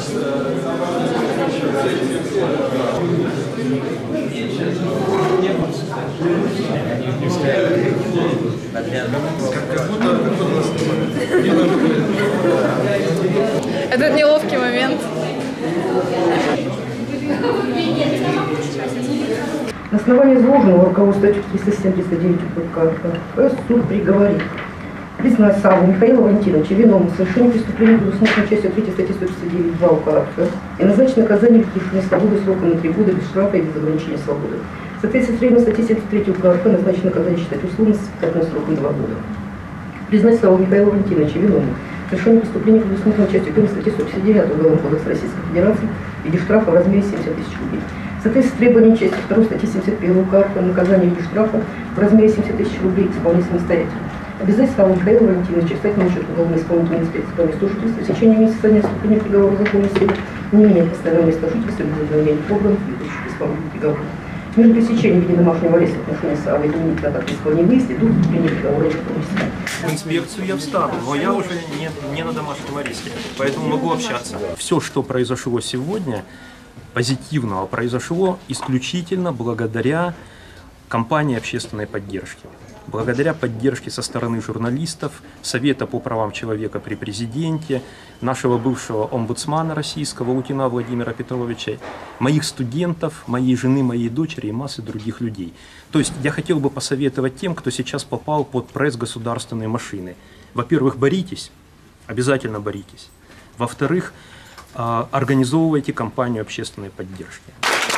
Этот неловкий момент. На основании изложенного руководства 307-309 УПК суд приговорит признать Савву Михаила Валентиновича виновным в совершении преступления, предусмотренного частью 3 статьи 159.2 УК РФ, и назначить наказание лишения свободы сроком на 3 года без штрафа и без ограничения свободы. В соответствии с требованием статьи 73 УК РФ назначить наказание считать условно с испытательным сроком 2 года. Признать Савву Михаила Валентиновича виновным в совершении преступления, предусмотренного частью 1 статьи 159 Уголовного кодекса Российской Федерации в виде штрафа в размере 70 тысяч рублей. В соответствии с требованием части 2 статьи 71 УК РФ наказание в виде штрафа в размере 70 тысяч рублей исполнить самостоятельно. Обязательно Савву Михаила Валентиновича встать на учет уголовной исполнительной инспекции по месту жительства в течение месяца дня вступления приговора законности, не менее постоянного места жительства без изменения органов, ведущих исполнение приговора. Между пресечением в виде домашнего ареста в отношении Саввы изменить на так не выяснить до вступления приговора комиссии. В инспекцию я встану, но я уже не на домашнем аресте, поэтому могу общаться. Все, что произошло сегодня, позитивного произошло исключительно благодаря кампании общественной поддержки. Благодаря поддержке со стороны журналистов, Совета по правам человека при президенте, нашего бывшего омбудсмана российского Утина Владимира Петровича, моих студентов, моей жены, моей дочери и массы других людей. То есть я хотел бы посоветовать тем, кто сейчас попал под пресс государственной машины. Во-первых, боритесь, обязательно боритесь. Во-вторых, организовывайте кампанию общественной поддержки.